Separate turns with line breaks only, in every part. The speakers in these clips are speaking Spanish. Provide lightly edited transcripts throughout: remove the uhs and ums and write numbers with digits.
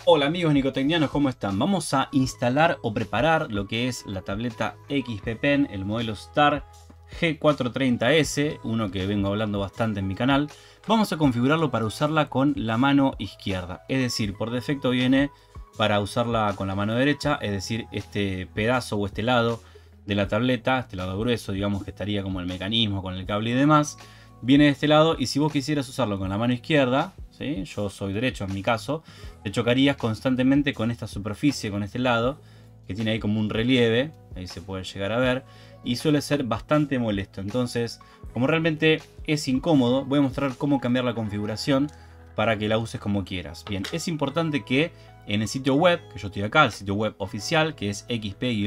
Hola amigos nicotecnianos, ¿cómo están? Vamos a instalar o preparar lo que es la tableta XP Pen, el modelo Star G430S, uno que vengo hablando bastante en mi canal. Vamos a configurarlo para usarla con la mano izquierda, es decir, por defecto viene para usarla con la mano derecha, es decir, este pedazo o este lado de la tableta, este lado grueso, digamos que estaría como el mecanismo con el cable y demás, viene de este lado. Y si vos quisieras usarlo con la mano izquierda, ¿sí? Yo soy derecho en mi caso, te chocarías constantemente con esta superficie, con este lado, que tiene ahí como un relieve, ahí se puede llegar a ver, y suele ser bastante molesto. Entonces, como realmente es incómodo, voy a mostrar cómo cambiar la configuración para que la uses como quieras. Bien, es importante que en el sitio web, que yo estoy acá, el sitio web oficial, que es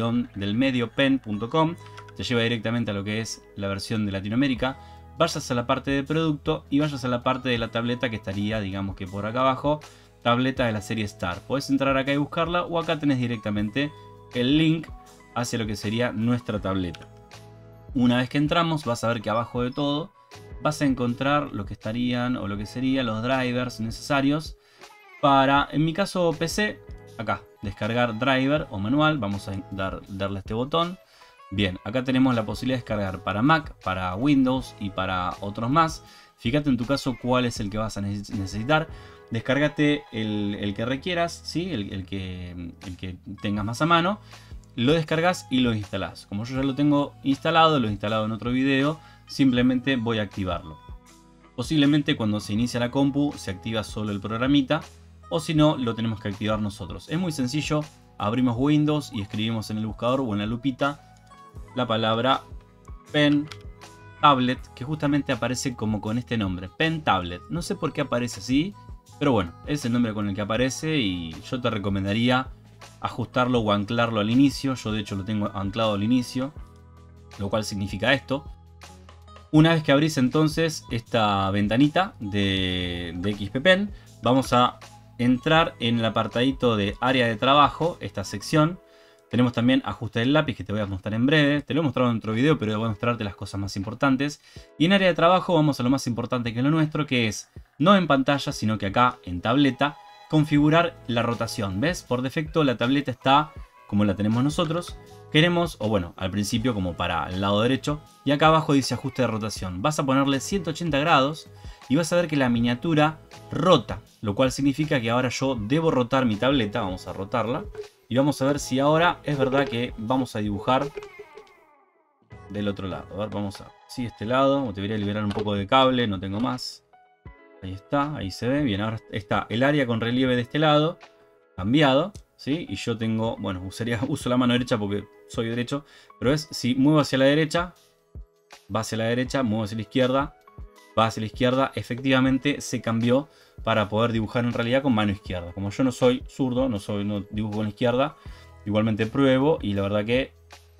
xp-delmediopen.com, te lleva directamente a lo que es la versión de Latinoamérica. Vayas a la parte de producto y vayas a la parte de la tableta que estaría, digamos que por acá abajo, tableta de la serie Star. Podés entrar acá y buscarla, o acá tenés directamente el link hacia lo que sería nuestra tableta. Una vez que entramos, vas a ver que abajo de todo vas a encontrar lo que estarían o lo que serían los drivers necesarios para, en mi caso PC, acá, descargar driver o manual. Vamos a darle a este botón. Bien, acá tenemos la posibilidad de descargar para Mac, para Windows y para otros más. Fíjate en tu caso cuál es el que vas a necesitar. Descárgate el que requieras, ¿sí? el que tengas más a mano. Lo descargas y lo instalás. Como yo ya lo tengo instalado, lo he instalado en otro video, simplemente voy a activarlo. Posiblemente cuando se inicia la compu se activa solo el programita, o si no, lo tenemos que activar nosotros. Es muy sencillo, abrimos Windows y escribimos en el buscador o en la lupita la palabra Pen Tablet, que justamente aparece como con este nombre, Pen Tablet. No sé por qué aparece así, pero bueno, es el nombre con el que aparece y yo te recomendaría ajustarlo o anclarlo al inicio. Yo de hecho lo tengo anclado al inicio, lo cual significa esto. Una vez que abrís entonces esta ventanita de XP Pen, vamos a entrar en el apartadito de área de trabajo, esta sección. Tenemos también ajuste del lápiz, que te voy a mostrar en breve. Te lo he mostrado en otro video, pero voy a mostrarte las cosas más importantes. Y en área de trabajo vamos a lo más importante que es lo nuestro, que es no en pantalla, sino que acá en tableta, configurar la rotación. ¿Ves? Por defecto la tableta está como la tenemos nosotros. Queremos, o bueno, al principio como para el lado derecho. Y acá abajo dice ajuste de rotación. Vas a ponerle 180 grados y vas a ver que la miniatura rota. Lo cual significa que ahora yo debo rotar mi tableta. Vamos a rotarla. Y vamos a ver si ahora es verdad que vamos a dibujar del otro lado. A ver, vamos a... Sí, este lado. Debería liberar un poco de cable, no tengo más. Ahí está, ahí se ve. Bien, ahora está el área con relieve de este lado cambiado, ¿sí? Y yo tengo... Bueno, uso la mano derecha porque soy derecho. Pero es, si muevo hacia la derecha, va hacia la derecha, muevo hacia la izquierda, va hacia la izquierda. Efectivamente se cambió para poder dibujar en realidad con mano izquierda. Como yo no soy zurdo, no dibujo con la izquierda, igualmente pruebo y la verdad que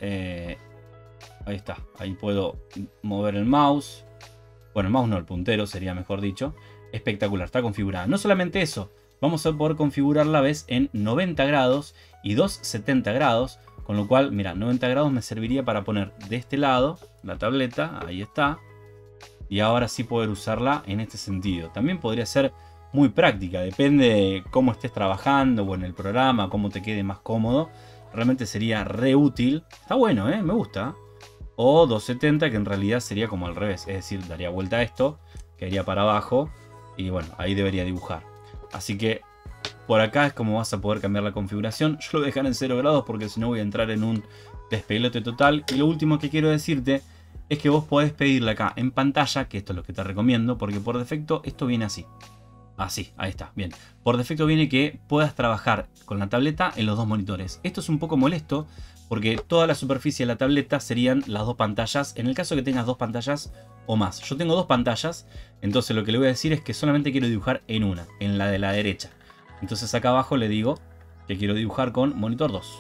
ahí está. Ahí puedo mover el mouse. Bueno, el mouse no, el puntero sería mejor dicho. Espectacular, está configurada. No solamente eso, vamos a poder configurarla, ¿ves? En 90 grados y 270 grados. Con lo cual, mira, 90 grados me serviría para poner de este lado la tableta. Ahí está. Y ahora sí poder usarla en este sentido. También podría ser muy práctica, depende de cómo estés trabajando o en el programa, cómo te quede más cómodo. Realmente sería re útil. Está bueno, me gusta. O 270, que en realidad sería como al revés, es decir, daría vuelta a esto, quedaría para abajo y bueno, ahí debería dibujar. Así que por acá es como vas a poder cambiar la configuración. Yo lo voy a dejar en 0 grados porque si no voy a entrar en un despelote total. Y lo último que quiero decirte es que vos podés pedirle acá en pantalla, que esto es lo que te recomiendo, porque por defecto esto viene así. Así, ahí está, bien. Por defecto viene que puedas trabajar con la tableta en los dos monitores. Esto es un poco molesto porque toda la superficie de la tableta serían las dos pantallas, en el caso que tengas dos pantallas o más. Yo tengo dos pantallas, entonces lo que le voy a decir es que solamente quiero dibujar en una, en la de la derecha. Entonces acá abajo le digo que quiero dibujar con monitor 2.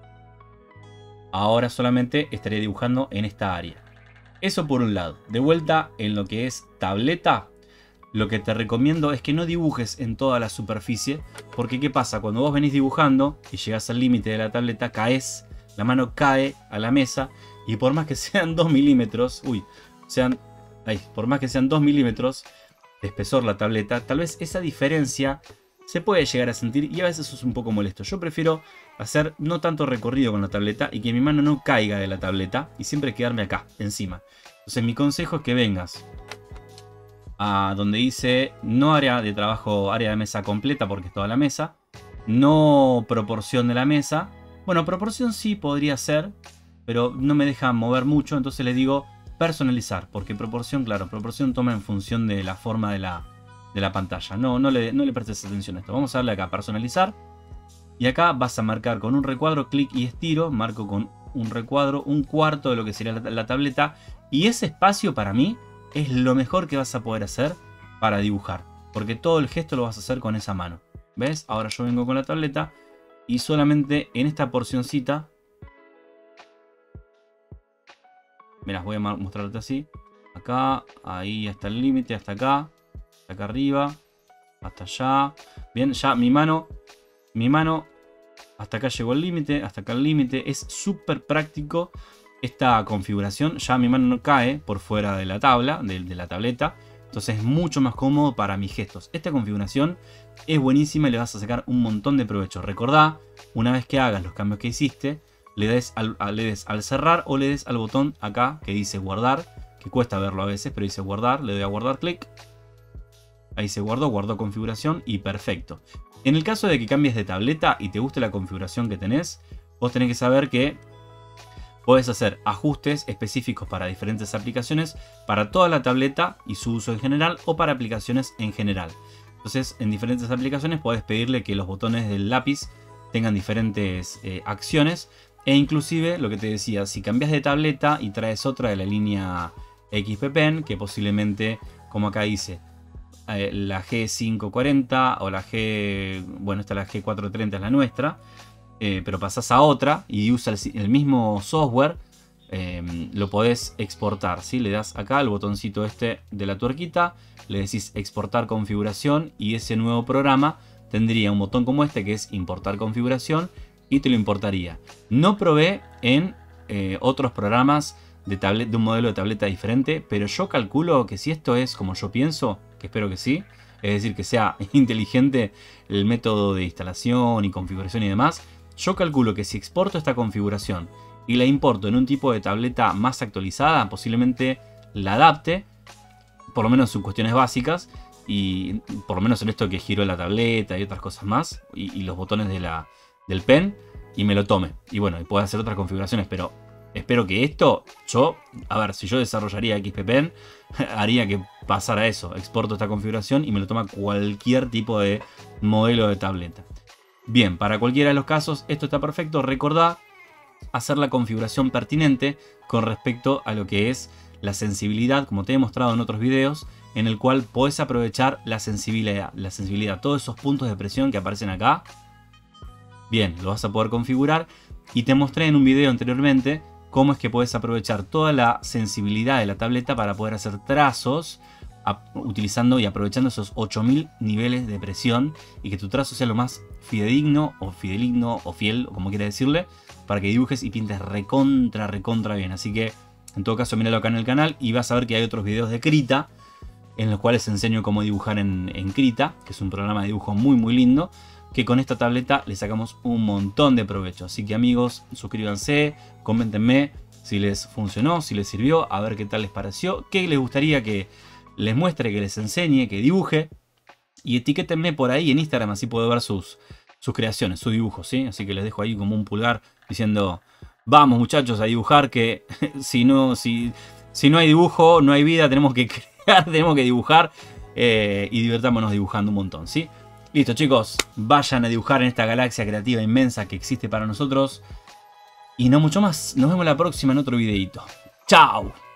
Ahora solamente estaría dibujando en esta área. Eso por un lado. De vuelta en lo que es tableta, lo que te recomiendo es que no dibujes en toda la superficie. Porque ¿qué pasa? Cuando vos venís dibujando y llegas al límite de la tableta, caes, la mano cae a la mesa. Y por más que sean 2 milímetros, por más que sean 2 milímetros de espesor la tableta, tal vez esa diferencia se puede llegar a sentir y a veces eso es un poco molesto. Yo prefiero hacer no tanto recorrido con la tableta y que mi mano no caiga de la tableta y siempre quedarme acá, encima. Entonces mi consejo es que vengas a donde dice no área de trabajo, área de mesa completa porque es toda la mesa. No proporción de la mesa. Bueno, proporción sí podría ser, pero no me deja mover mucho, entonces le digo personalizar, porque proporción, claro, proporción toma en función de la forma de la pantalla. No le prestes atención a esto. Vamos a darle acá personalizar. Y acá vas a marcar con un recuadro, clic y estiro. Marco con un recuadro, un cuarto de lo que sería la tableta. Y ese espacio para mí es lo mejor que vas a poder hacer para dibujar. Porque todo el gesto lo vas a hacer con esa mano. ¿Ves? Ahora yo vengo con la tableta y solamente en esta porcioncita. Mirá, voy a mostrarte así. Acá, ahí hasta el límite, hasta acá arriba, hasta allá. Bien, ya mi mano, hasta acá llegó el límite, hasta acá el límite. Es súper práctico esta configuración. Ya mi mano no cae por fuera de la tabla, de la tableta. Entonces es mucho más cómodo para mis gestos. Esta configuración es buenísima y le vas a sacar un montón de provecho. Recordá, una vez que hagas los cambios que hiciste, le des al cerrar o le des al botón acá que dice guardar, que cuesta verlo a veces, pero dice guardar. Le doy a guardar, clic. Ahí se guardó configuración y perfecto. En el caso de que cambies de tableta y te guste la configuración que tenés, vos tenés que saber que podés hacer ajustes específicos para diferentes aplicaciones, para toda la tableta y su uso en general, o para aplicaciones en general. Entonces, en diferentes aplicaciones podés pedirle que los botones del lápiz tengan diferentes acciones. E inclusive, lo que te decía, si cambias de tableta y traes otra de la línea XP Pen, que posiblemente, como acá dice, la G540 o la G... Bueno, esta es la G430, es la nuestra. Pero pasás a otra y usa el mismo software, lo podés exportar, ¿sí? Le das acá el botoncito este de la tuerquita, le decís exportar configuración y ese nuevo programa tendría un botón como este que es importar configuración y te lo importaría. No probé en otros programas de un modelo de tableta diferente, pero yo calculo que si esto es como yo pienso, que espero que sí, es decir, que sea inteligente el método de instalación y configuración y demás, yo calculo que si exporto esta configuración y la importo en un tipo de tableta más actualizada, posiblemente la adapte, por lo menos en sus cuestiones básicas, y por lo menos en esto que giro la tableta y otras cosas más, y los botones del pen, y me lo tome. Y bueno, y puedo hacer otras configuraciones, pero espero que esto, a ver, si yo desarrollaría XP Pen, haría que pasara eso. Exporto esta configuración y me lo toma cualquier tipo de modelo de tableta. Bien, para cualquiera de los casos esto está perfecto. Recordá hacer la configuración pertinente con respecto a lo que es la sensibilidad, como te he mostrado en otros videos, en el cual podés aprovechar la sensibilidad, todos esos puntos de presión que aparecen acá. Bien, lo vas a poder configurar y te mostré en un video anteriormente cómo es que podés aprovechar toda la sensibilidad de la tableta para poder hacer trazos utilizando y aprovechando esos 8000 niveles de presión y que tu trazo sea lo más fidedigno o fiel, o como quieras decirle, para que dibujes y pintes recontra bien. Así que en todo caso míralo acá en el canal y vas a ver que hay otros videos de Krita en los cuales enseño cómo dibujar en Krita, que es un programa de dibujo muy lindo, que con esta tableta le sacamos un montón de provecho. Así que amigos, suscríbanse, coméntenme si les funcionó, si les sirvió, a ver qué tal les pareció, qué les gustaría que les muestre, que les enseñe, que dibuje. Y etiquétenme por ahí en Instagram, así puedo ver sus creaciones, sus dibujos, ¿sí? Así que les dejo ahí como un pulgar diciendo, vamos muchachos a dibujar, que si no hay dibujo, no hay vida, tenemos que crear, tenemos que dibujar y divertámonos dibujando un montón, ¿sí? Listo chicos, vayan a dibujar en esta galaxia creativa inmensa que existe para nosotros. Y no mucho más, nos vemos la próxima en otro videito. ¡Chao!